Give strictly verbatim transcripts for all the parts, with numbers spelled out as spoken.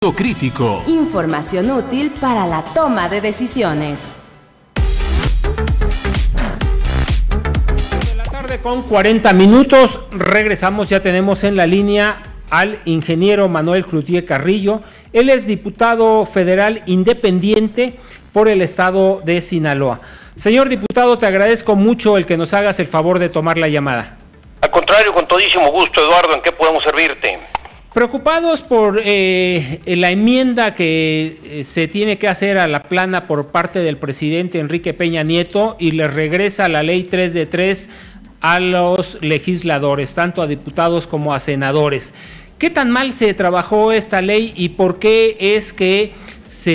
Crítico. Información útil para la toma de decisiones. De la tarde con cuarenta minutos, regresamos, ya tenemos en la línea al ingeniero Manuel Cloutier Carrillo. Él es diputado federal independiente por el estado de Sinaloa. Señor diputado, te agradezco mucho el que nos hagas el favor de tomar la llamada. Al contrario, con todísimo gusto, Eduardo, ¿en qué podemos servirte? Preocupados por eh, la enmienda que eh, se tiene que hacer a la plana por parte del presidente Enrique Peña Nieto y le regresa la ley tres de tres a los legisladores, tanto a diputados como a senadores. ¿Qué tan mal se trabajó esta ley y por qué es que se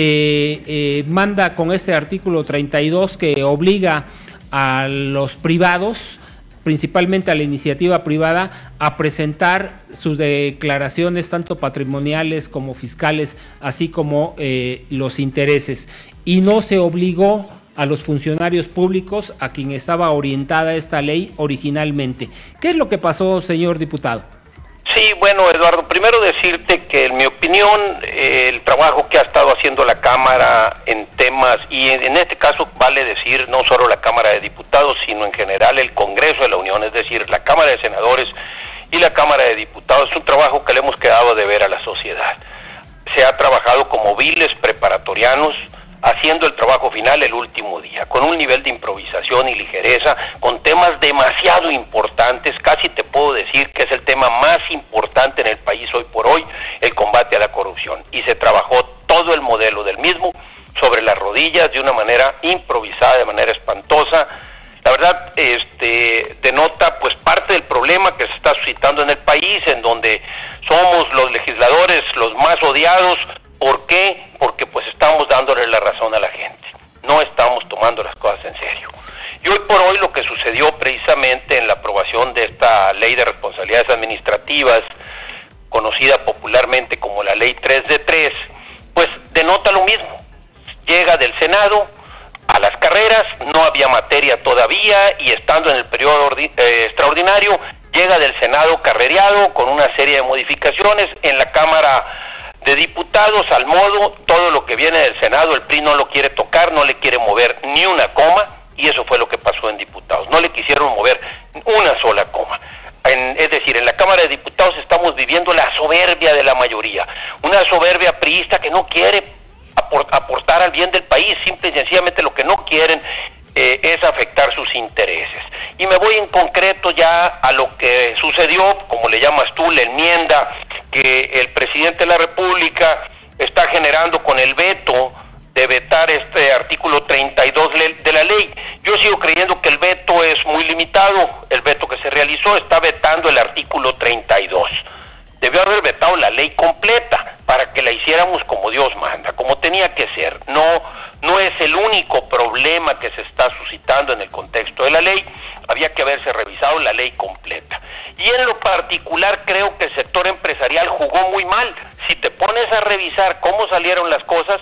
eh, manda con este artículo treinta y dos que obliga a los privados, principalmente a la iniciativa privada, a presentar sus declaraciones tanto patrimoniales como fiscales, así como eh, los intereses, y no se obligó a los funcionarios públicos a quien estaba orientada esta ley originalmente? ¿Qué es lo que pasó, señor diputado? Sí, bueno, Eduardo, primero decirte que en mi opinión eh, el trabajo que ha estado haciendo la Cámara en temas, y en, en este caso vale decir no solo la Cámara de Diputados, sino en general el Congreso de la Unión, es decir, la Cámara de Senadores y la Cámara de Diputados, es un trabajo que le hemos quedado de ver a la sociedad. Se ha trabajado como viles preparatorianos, haciendo el trabajo final el último día, con un nivel de improvisación y ligereza, con temas demasiado importantes. Casi te puedo decir que es el tema más importante en el país hoy por hoy, el combate a la corrupción, y se trabajó todo el modelo del mismo sobre las rodillas de una manera improvisada, de manera espantosa. La verdad, este, denota pues parte del problema que se está suscitando en el país, en donde somos los legisladores los más odiados. ¿Por qué? Porque pues estamos dándole la razón a la gente, no estamos tomando las cosas en serio. Y hoy por hoy lo que sucedió precisamente en la aprobación de esta ley de responsabilidades administrativas, conocida popularmente como la ley tres de tres, pues denota lo mismo. Llega del Senado a las carreras, no había materia todavía, y estando en el periodo eh, extraordinario, llega del Senado carrereado con una serie de modificaciones. En la Cámara de Diputados, al modo, todo lo que viene del Senado, el P R I no lo quiere tocar, no le quiere mover ni una coma, y eso fue lo que pasó en Diputados, no le quisieron mover una sola coma. En, es decir, en la Cámara de Diputados estamos viviendo la soberbia de la mayoría, una soberbia priista que no quiere aport, aportar al bien del país, simple y sencillamente lo que no quieren eh, es afectar sus intereses. Y me voy en concreto ya a lo que sucedió, como le llamas tú, la enmienda que el presidente de la República está generando con el veto de vetar este artículo treinta y dos de la ley. Yo sigo creyendo que el veto es muy limitado, el veto que se realizó está vetando el artículo treinta y dos. Debió haber vetado la ley completa para que la hiciéramos como Dios manda, como tenía que ser. No, no es el único problema que se está suscitando en el contexto de la ley, había que haberse revisado la ley completa. Y en lo particular creo que el sector empresarial jugó muy mal. Si te pones a revisar cómo salieron las cosas,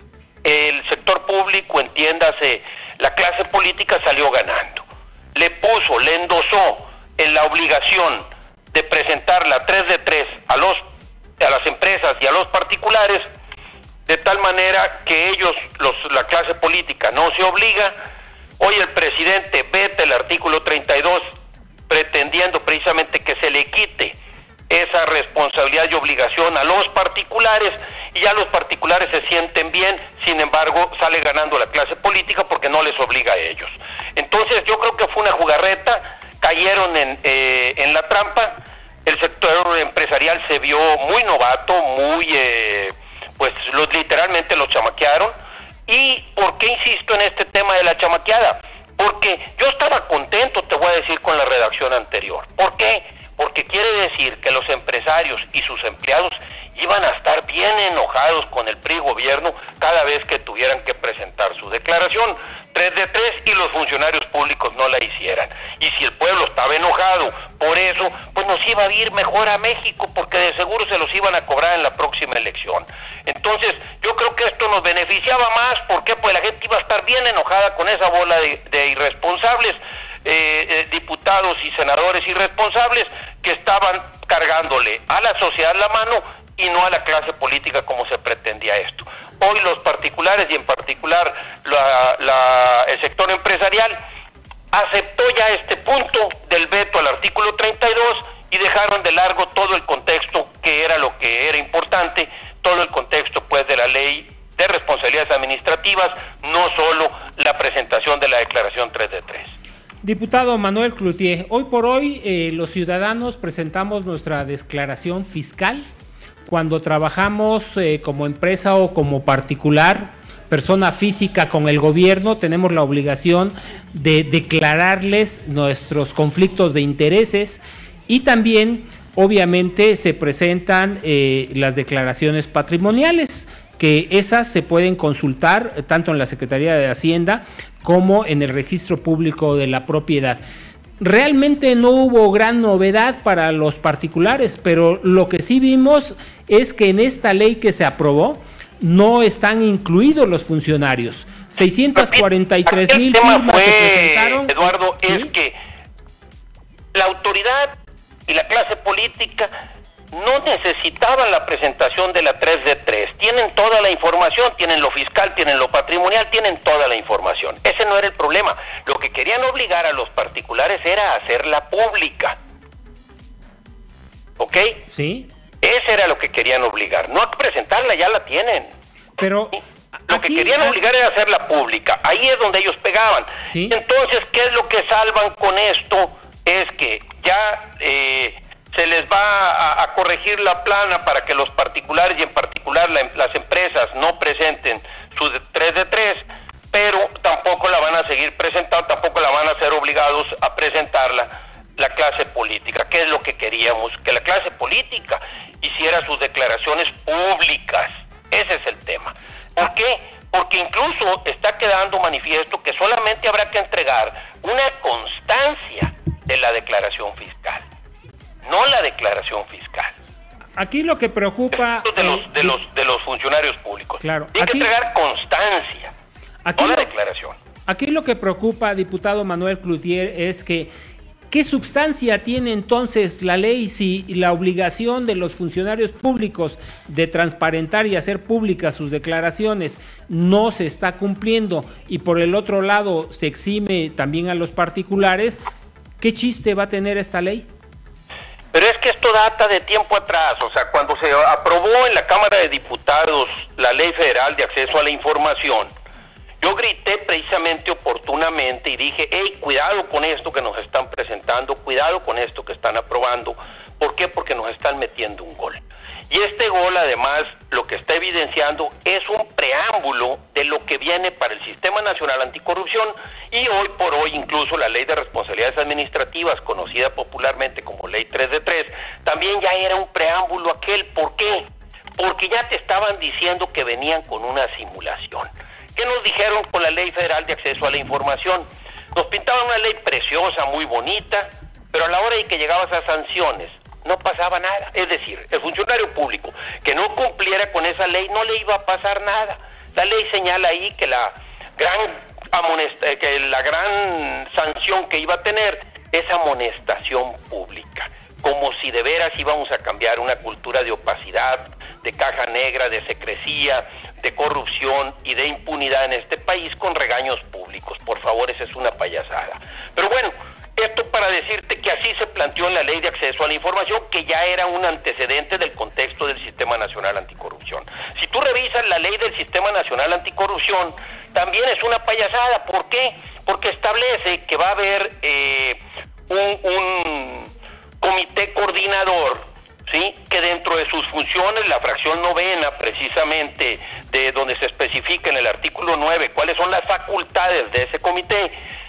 el sector público, entiéndase, la clase política salió ganando. Le puso, le endosó en la obligación de presentar la tres de tres a los a las empresas y a los particulares, de tal manera que ellos, los, la clase política, no se obliga. Hoy el presidente veta el artículo treinta y dos, pretendiendo precisamente que se le quite esa responsabilidad y obligación a los particulares, y ya los particulares se sienten bien, sin embargo sale ganando la clase política porque no les obliga a ellos. Entonces yo creo que fue una jugarreta, cayeron en, eh, en la trampa. El sector empresarial se vio muy novato, muy, eh, pues los, literalmente los chamaquearon. ¿Y por qué insisto en este tema de la chamaqueada? Porque yo estaba contento, te voy a decir, con la redacción anterior. ¿Por qué? Porque quiere decir que los empresarios y sus empleados iban a estar bien enojados con el P R I gobierno cada vez que tuvieran que presentar su declaración tres de tres y los funcionarios públicos no la hicieran. Y si el pueblo estaba enojado por eso, pues nos iba a ir mejor a México, porque de seguro se los iban a cobrar en la próxima elección. Entonces, yo creo que esto nos beneficiaba más. ¿Por qué? Pues la gente iba a estar bien enojada con esa bola de, de irresponsables, eh, eh, diputados y senadores irresponsables que estaban cargándole a la sociedad la mano y no a la clase política como se pretende. hoy los particulares y en particular la, la, el sector empresarial aceptó ya este punto del veto al artículo treinta y dos y dejaron de largo todo el contexto que era lo que era importante, todo el contexto pues de la ley de responsabilidades administrativas, no solo la presentación de la declaración tres de tres. Diputado Manuel Cloutier, hoy por hoy eh, los ciudadanos presentamos nuestra declaración fiscal cuando trabajamos eh, como empresa o como particular, persona física con el gobierno, tenemos la obligación de declararles nuestros conflictos de intereses y también obviamente se presentan eh, las declaraciones patrimoniales, que esas se pueden consultar tanto en la Secretaría de Hacienda como en el Registro Público de la Propiedad. Realmente no hubo gran novedad para los particulares, pero lo que sí vimos es que en esta ley que se aprobó no están incluidos los funcionarios. seiscientas cuarenta y tres mil firmas se presentaron. Eduardo, ¿sí? Es que la autoridad y la clase política no necesitaban la presentación de la tres de tres. Tienen toda la información, tienen lo fiscal, tienen lo patrimonial, tienen toda la información. Ese no era el problema. Lo que querían obligar a los particulares era a hacerla pública. ¿Ok? Sí. Ese era lo que querían obligar. No a presentarla, ya la tienen. Pero lo aquí, que querían obligar era hacerla pública. Ahí es donde ellos pegaban. ¿sí? Entonces, ¿qué es lo que salvan con esto? Es que ya eh, se les va a, a corregir la plana para que los particulares y en particular la, las empresas no presenten su tres de tres, pero tampoco la van a seguir presentando, tampoco la van a ser obligados a presentarla la clase política. ¿Qué es lo que queríamos? Que la clase política hiciera sus declaraciones públicas. Ese es el tema. ¿Por qué? Porque incluso está quedando manifiesto que solamente habrá que entregar una constancia de la declaración fiscal, no la declaración fiscal. Aquí lo que preocupa de los eh, de los de los funcionarios públicos. Claro. Tienen Aquí, que entregar constancia, aquí no la lo, declaración. Aquí lo que preocupa, diputado Manuel Cloutier, es que ¿qué substancia tiene entonces la ley si la obligación de los funcionarios públicos de transparentar y hacer públicas sus declaraciones no se está cumpliendo y por el otro lado se exime también a los particulares? ¿Qué chiste va a tener esta ley? Pero es que esto data de tiempo atrás, o sea, cuando se aprobó en la Cámara de Diputados la Ley Federal de Acceso a la Información, yo grité precisamente oportunamente y dije, hey, cuidado con esto que nos están presentando, cuidado con esto que están aprobando. ¿Por qué? Porque nos están metiendo un gol. Y este gol, además, lo que está evidenciando es un preámbulo de lo que viene para el Sistema Nacional Anticorrupción y hoy por hoy incluso la Ley de Responsabilidades Administrativas, conocida popularmente como Ley tres de tres, también ya era un preámbulo aquel. ¿Por qué? Porque ya te estaban diciendo que venían con una simulación. ¿Qué nos dijeron con la Ley Federal de Acceso a la Información? Nos pintaban una ley preciosa, muy bonita, pero a la hora de que llegabas a sanciones, no pasaba nada. Es decir, el funcionario público que no cumpliera con esa ley no le iba a pasar nada. La ley señala ahí que la gran amonesta, que la gran sanción que iba a tener es amonestación pública, como si de veras íbamos a cambiar una cultura de opacidad, de caja negra, de secrecía, de corrupción y de impunidad en este país con regaños públicos. Por favor, esa es una payasada. Pero bueno, esto para decirte que así se planteó en la Ley de Acceso a la Información, que ya era un antecedente del contexto del Sistema Nacional Anticorrupción. Si tú revisas la ley del Sistema Nacional Anticorrupción, también es una payasada. ¿Por qué? Porque establece que va a haber eh, un, un comité coordinador, ¿sí?, que dentro de sus funciones, la fracción novena, precisamente, de donde se especifica en el artículo nueve cuáles son las facultades de ese comité,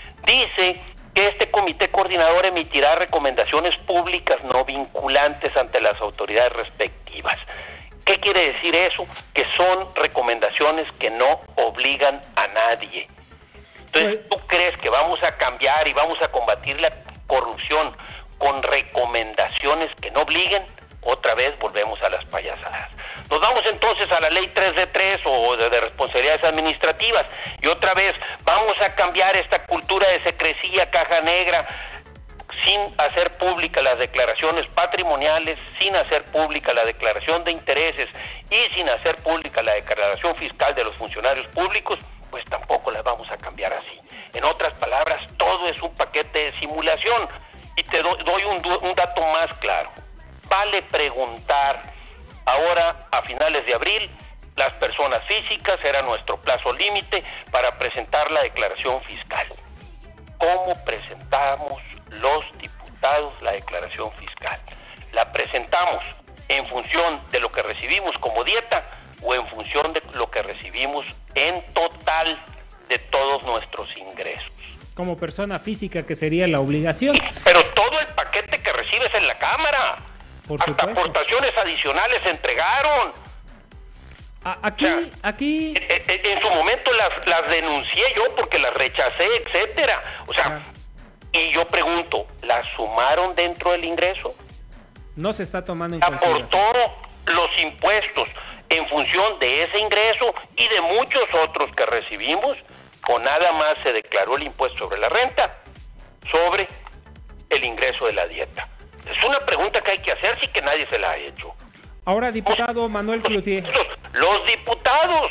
dice que este comité coordinador emitirá recomendaciones públicas no vinculantes ante las autoridades respectivas. ¿Qué quiere decir eso? Que son recomendaciones que no obligan a nadie. Entonces, ¿tú crees que vamos a cambiar y vamos a combatir la corrupción con recomendaciones que no obliguen? Otra vez volvemos a las payasadas. Nos vamos entonces a la ley tres de tres o de, de responsabilidades administrativas y otra vez vamos a cambiar esta cultura de secrecía, caja negra. sin hacer pública las declaraciones patrimoniales, sin hacer pública la declaración de intereses y sin hacer pública la declaración fiscal de los funcionarios públicos, pues tampoco las vamos a cambiar así. En otras palabras, todo es un paquete de simulación. Y te do, doy un, un dato más claro. Vale preguntar, ahora a finales de abril, las personas físicas era nuestro plazo límite para presentar la declaración fiscal. ¿Cómo presentamos los diputados la declaración fiscal? ¿La presentamos en función de lo que recibimos como dieta o en función de lo que recibimos en total de todos nuestros ingresos? Como persona física, que sería la obligación. Pero todo el paquete que recibes en la Cámara. Por hasta supuesto. aportaciones adicionales se entregaron. A, aquí, o sea, aquí... En, en su momento las, las denuncié yo porque las rechacé, etcétera. O sea, claro. Y yo pregunto, ¿las sumaron dentro del ingreso? No se está tomando en consideración. Aportó los impuestos en función de ese ingreso y de muchos otros que recibimos, o nada más se declaró el impuesto sobre la renta, sobre el ingreso de la dieta. Es una pregunta que hay que hacer, sí, que nadie se la ha hecho. Ahora, diputado Manuel Cloutier. Los diputados.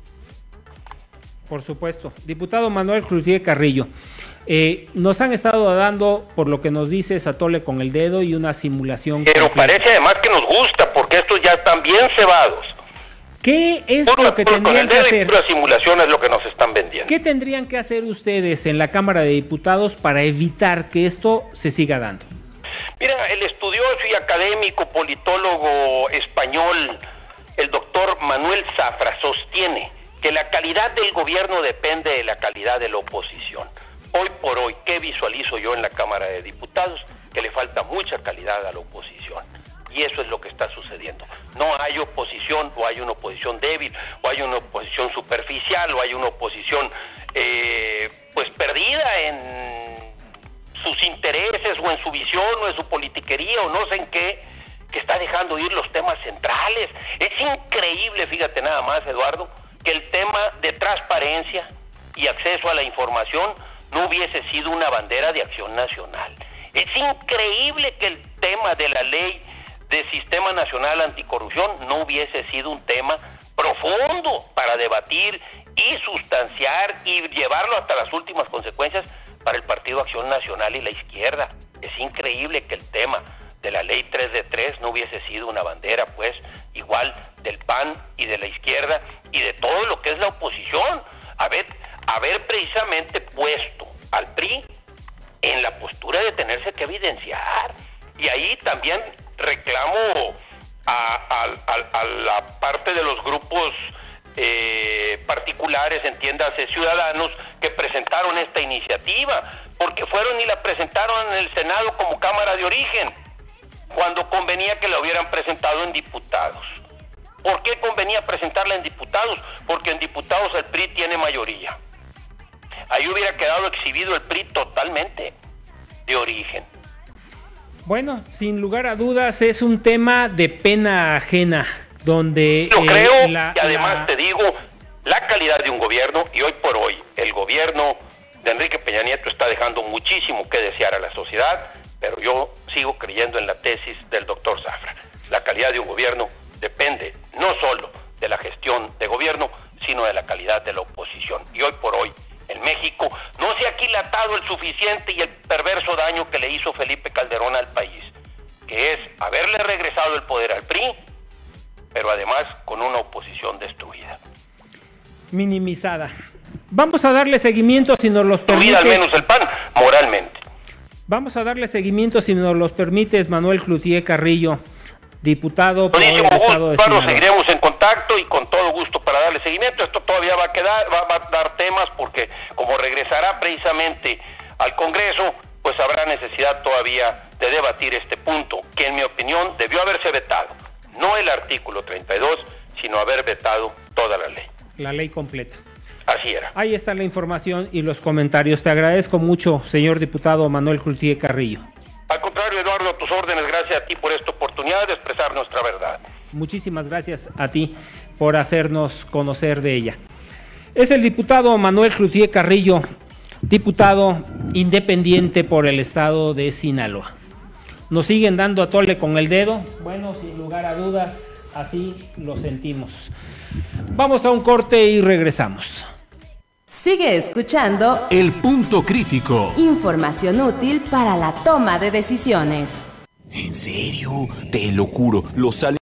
Por supuesto. Diputado Manuel Cloutier Carrillo. Eh, nos han estado dando, por lo que nos dice, atole con el dedo y una simulación. Pero completa. Parece además que nos gusta, porque estos ya están bien cebados. ¿Qué es por, lo que por, tendrían con el que dedo hacer? La simulación es lo que nos están vendiendo. ¿Qué tendrían que hacer ustedes en la Cámara de Diputados para evitar que esto se siga dando? Mira, el estudioso y académico politólogo español, el doctor Manuel Zafra, sostiene que la calidad del gobierno depende de la calidad de la oposición. Hoy por hoy, ¿qué visualizo yo en la Cámara de Diputados? Que le falta mucha calidad a la oposición. Y eso es lo que está sucediendo. No hay oposición, o hay una oposición débil, o hay una oposición superficial, o hay una oposición eh, pues perdida en sus intereses, o en su visión, o en su politiquería, o no sé en qué, que está dejando ir los temas centrales. Es increíble, fíjate nada más, Eduardo, que el tema de transparencia y acceso a la información no hubiese sido una bandera de acción nacional. Es increíble que el tema de la ley de Sistema Nacional Anticorrupción no hubiese sido un tema profundo para debatir y sustanciar y llevarlo hasta las últimas consecuencias para el Partido Acción Nacional y la izquierda. Es increíble que el tema de la ley tres de tres no hubiese sido una bandera, pues, igual del P A N y de la izquierda y de todo lo que es la oposición. Haber, haber precisamente puesto al P R I en la postura de tenerse que evidenciar. Y ahí también reclamo a, a, a, a la parte de los grupos eh, particulares, entiéndase ciudadanos, que presentaron esta iniciativa, porque fueron y la presentaron en el Senado como Cámara de Origen, cuando convenía que la hubieran presentado en diputados. ¿Por qué convenía presentarla en diputados? Porque en diputados el P R I tiene mayoría. Ahí hubiera quedado exhibido el P R I totalmente de origen. Bueno, sin lugar a dudas es un tema de pena ajena, donde... Lo eh, creo, la, y además la... te digo, la calidad de un gobierno, y hoy por hoy el gobierno de Enrique Peña Nieto está dejando muchísimo que desear a la sociedad, pero yo sigo creyendo en la tesis del doctor Zafra. La calidad de un gobierno depende no solo de la gestión de gobierno, sino de la calidad de la oposición. Y hoy por hoy, en México, no se ha aquilatado el suficiente y el perverso daño que le hizo Felipe Calderón al país, que es haberle regresado el poder al P R I, pero además con una oposición destruida. Minimizada. Vamos a darle seguimiento si nos los permites. Destruida al menos el P A N, moralmente. Vamos a darle seguimiento si nos los permites, Manuel Cloutier Carrillo, diputado por el Estado de Sinaloa. Seguiremos en contacto y con todo gusto para darle seguimiento. Esto todavía va a quedar, va, va a dar temas porque como regresará precisamente al Congreso, pues habrá necesidad todavía de debatir este punto, que en mi opinión debió haberse vetado, no el artículo treinta y dos, sino haber vetado toda la ley. La ley completa. Así era. Ahí está la información y los comentarios. Te agradezco mucho, señor diputado Manuel Cloutier Carrillo. Al contrario, Eduardo, a tus órdenes, gracias a ti por esta oportunidad de expresar nuestra verdad. Muchísimas gracias a ti por hacernos conocer de ella. Es el diputado Manuel Cloutier Carrillo, diputado independiente por el estado de Sinaloa. Nos siguen dando a tole con el dedo. Bueno, sin lugar a dudas, así lo sentimos. Vamos a un corte y regresamos. Sigue escuchando El Punto Crítico. Información útil para la toma de decisiones. ¿En serio? Te lo juro, los